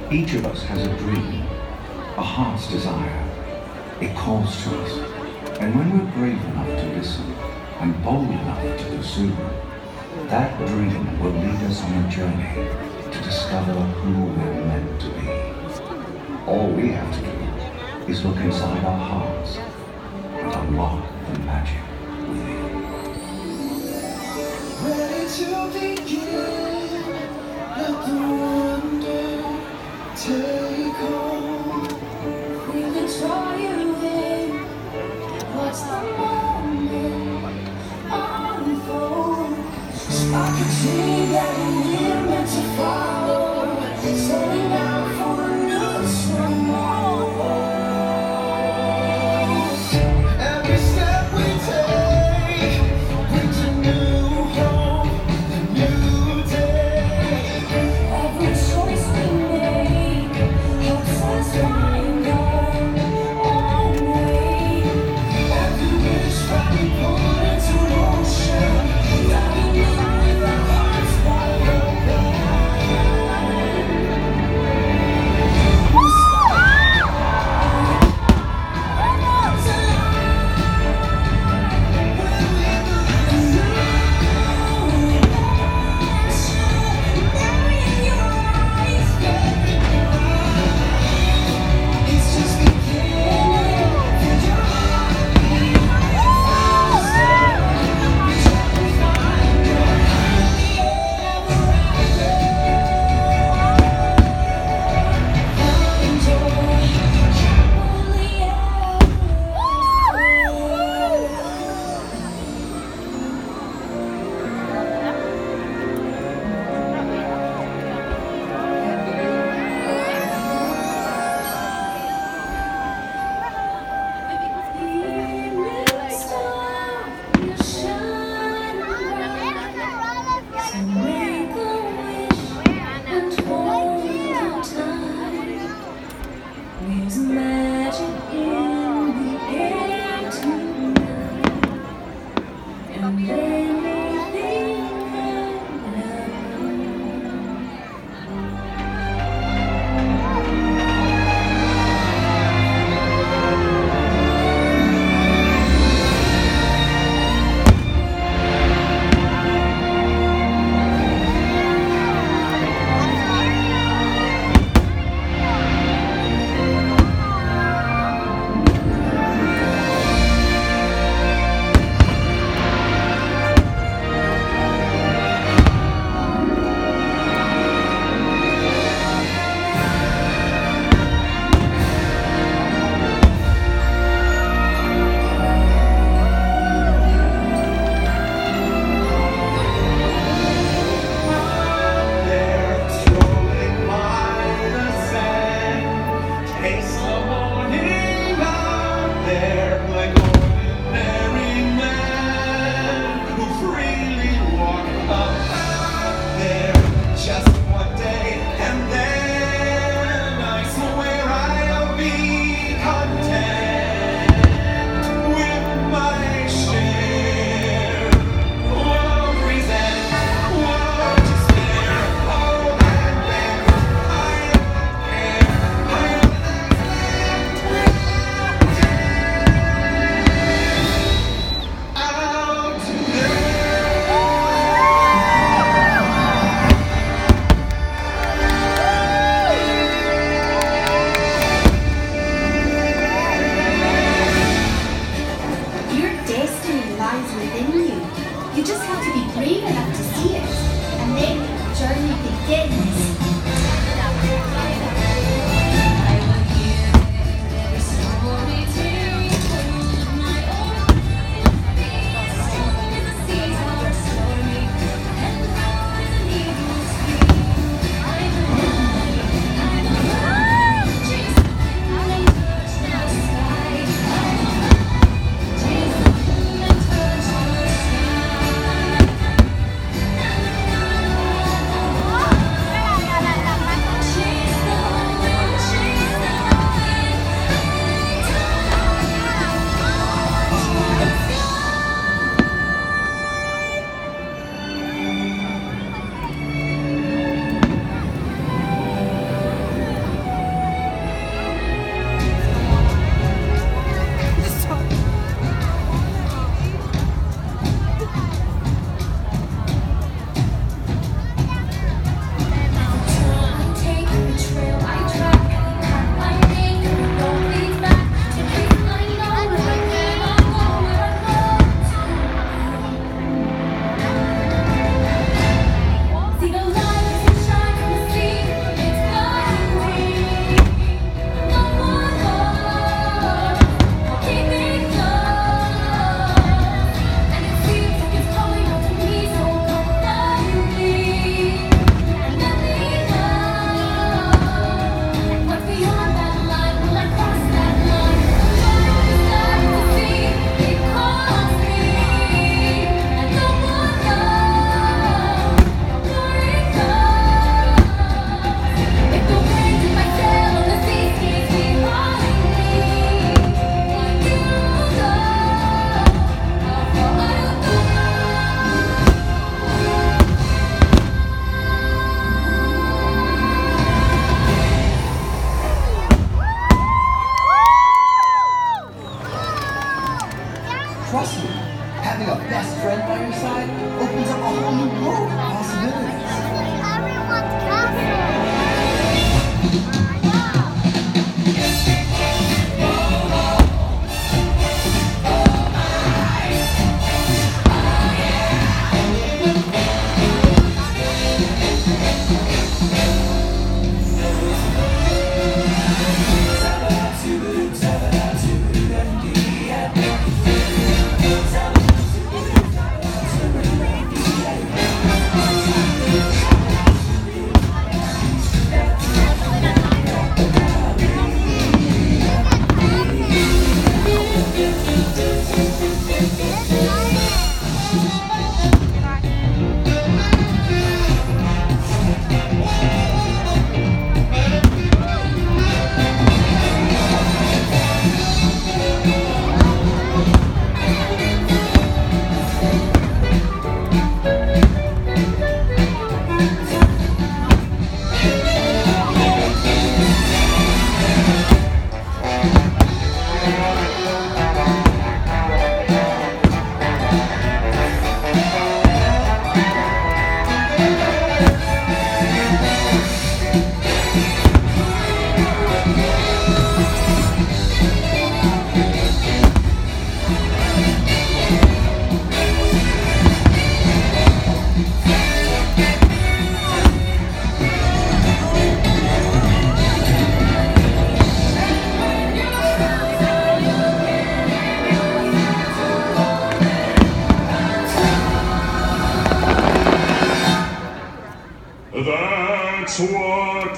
Each of us has a dream, a heart's desire. It calls to us. And when we're brave enough to listen and bold enough to pursue, that dream will lead us on a journey to discover who we're meant to be. All we have to do is look inside our hearts and unlock the magic within. Ready to begin, let the wonder take hold. Really draw you in, watch the moment unfold. Spark a dream that we're meant to follow, setting out for a new tomorrow. Every step we take brings a new hope, a new day. Every choice we make helps us find our own way. Every wish that we put into motion, diving in with our hearts wide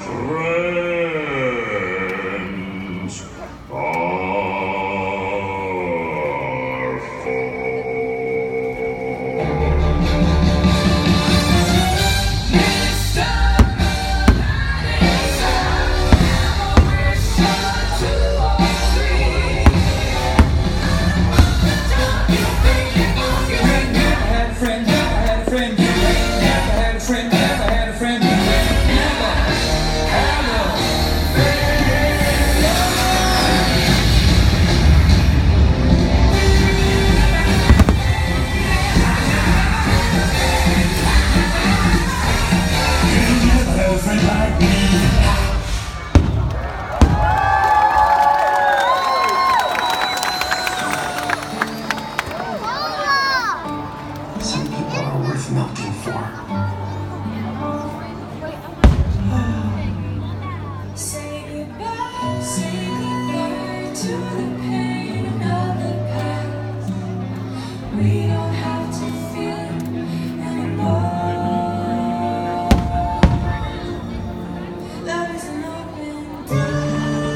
Friends are for. Some people are worth melting for. Say goodbye to the pain of the past. We don't have to feel it anymore. Love is an open door.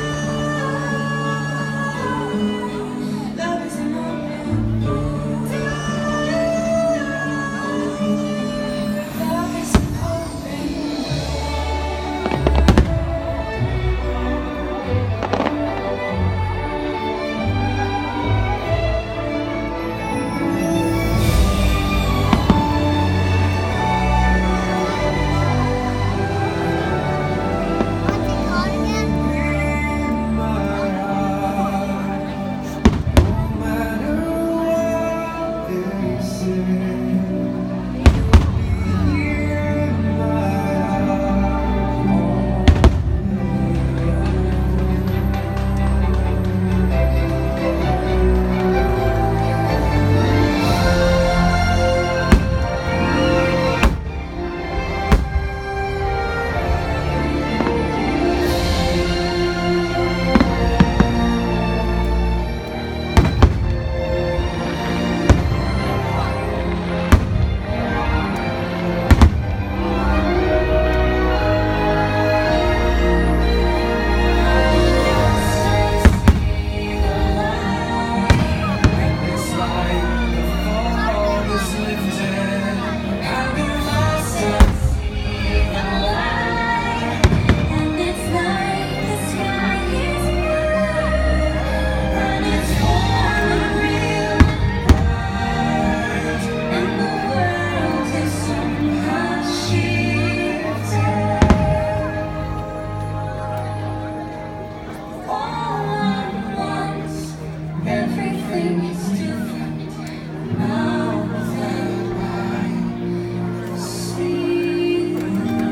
Love is an open door. Love is an open everything is different now that I see you.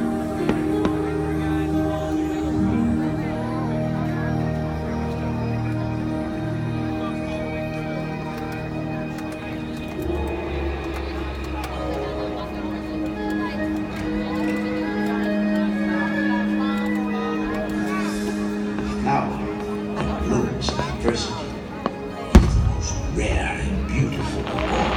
Power blooms diversity. It's the most rare and beautiful of all.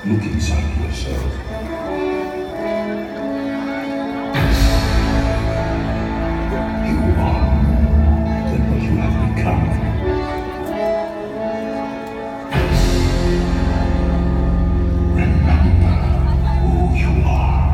Look inside yourself. You are more than what you have become. Remember who you are.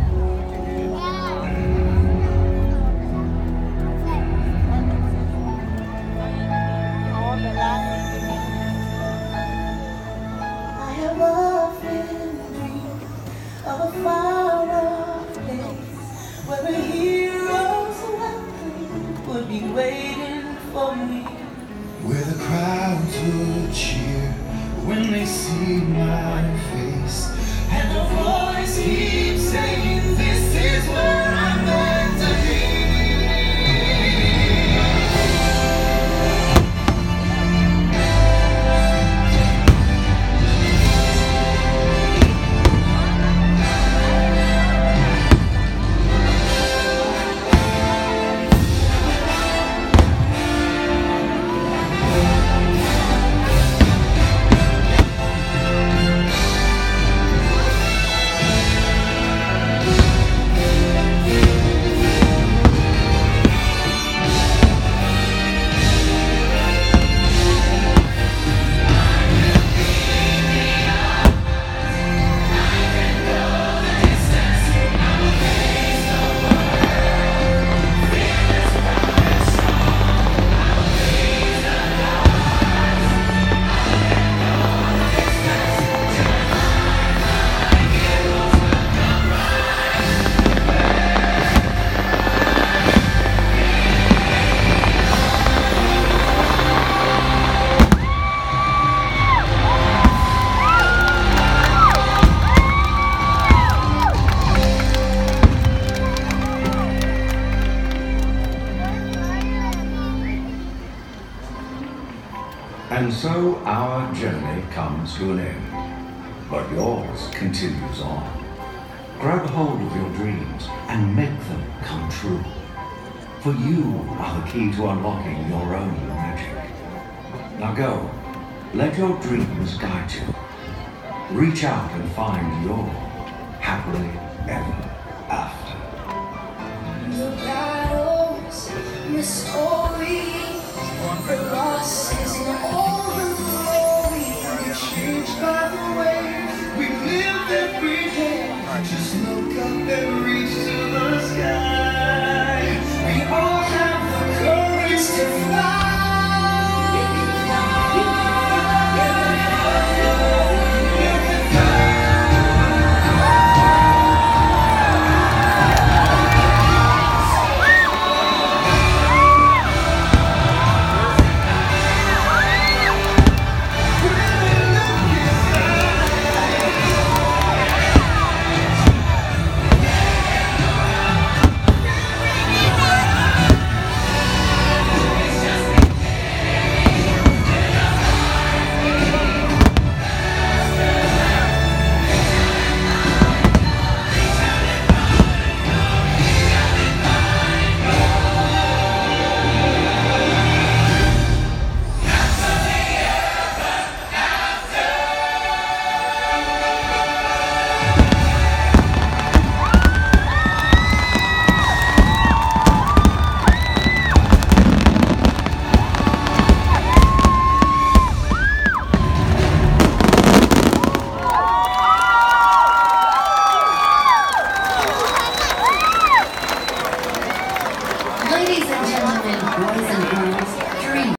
I have often dreamed of a far-off place where a hero's welcome would be waiting for me. Where the crowds would cheer when they see my face, And a voice keeps saying, this is where I'm meant to be. And so our journey comes to an end, but yours continues on. Grab hold of your dreams and make them come true. For you are the key to unlocking your own magic. Now go, let your dreams guide you. Reach out and find your happily ever after. The battles, the stories, the losses, and all the glory. we're changed by the way we live every day. Just look up and reach to the sky. We all have the courage to fly.